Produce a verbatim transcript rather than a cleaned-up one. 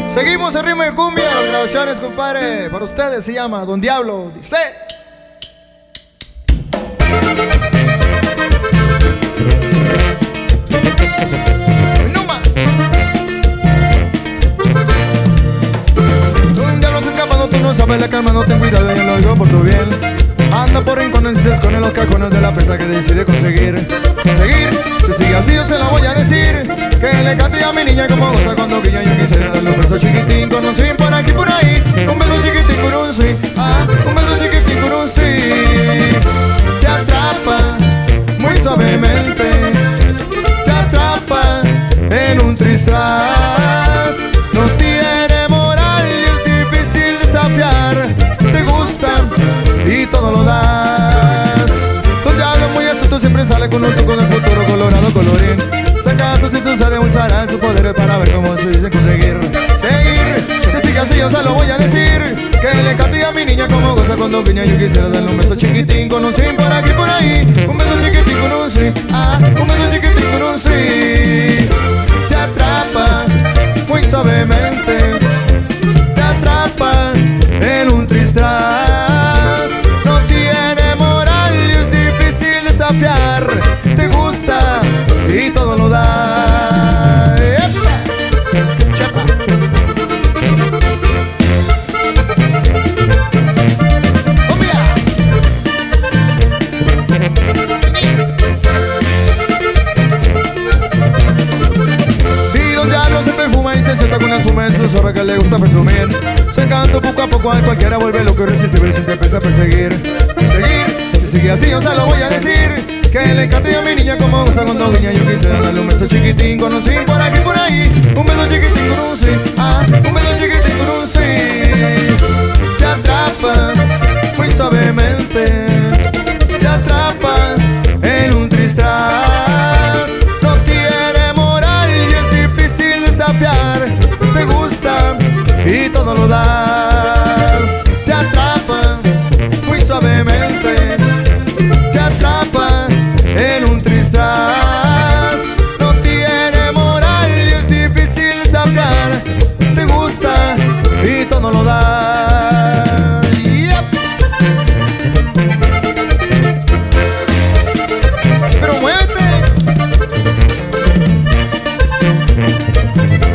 Seguimos el ritmo de cumbia, las grabaciones, compadre. Para ustedes se llama Don Diablo. Dice: Numa. Don Diablo se escapa, no, tú no sabes la calma, no ten cuidado, yo lo digo por tu bien. Anda por rincones y se esconde en los cajones de la presa que decide conseguir. Seguir, si sigue así yo se lo voy a decir. Que le cante a mi niña como goza cuando guiña. Yo quisiera darle un beso chiquitín con un swing por aquí por ahí. Un beso chiquitín con un swing, ah, un beso chiquitín con un swing. Te atrapa muy suavemente, te atrapa en un tristras. No tiene moral y es difícil desafiar. Te gusta y todo lo das. Don Diablo muy astuto siempre sale con un tuco del futuro colorado colorín. Saca su sustancia de usará su poder para ver cómo se dice conseguir. Seguir, si sigue así yo se lo voy a decir. Que le cante a mi niña como goza cuando guiña. Yo quisiera darle un beso chiquitín con un swing por aquí por ahí. Un beso chiquitín con un swing, ah, un beso chiquitín con un swing. Te atrapa muy suavemente, te atrapa en un tristras. No tiene moral y es difícil desafiar. Te gusta y todo lo da. ¡Epa! ¡Chepa! ¡Oh, mira! Y Don Diablo se perfuma y se sienta con el fuma en su zorra que le gusta presumir. Secando poco a poco a cualquiera vuelve loco, irresistible sin que empieza a perseguir. Seguir, si sigue así yo se lo voy a decir. Que le cante a mi niña como goza cuando guiña. Yo quisiera darle un beso chiquitín con un swing por aquí por ahí. Un beso chiquitín con un swing, ah, un beso chiquitín con un swing. Te atrapa muy suavemente, te atrapa en un tristras. No tiene moral y es difícil desafiar. Te gusta y todo lo das. Te atrapa muy suavemente, te atrapa en un tristras. No tiene moral y es difícil desafiar. Te gusta y todo lo da. Yep. Pero muévete.